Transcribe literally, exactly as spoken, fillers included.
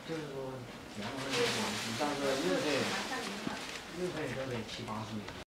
就是说，两万块钱，你像个日费，日费都得七八十年。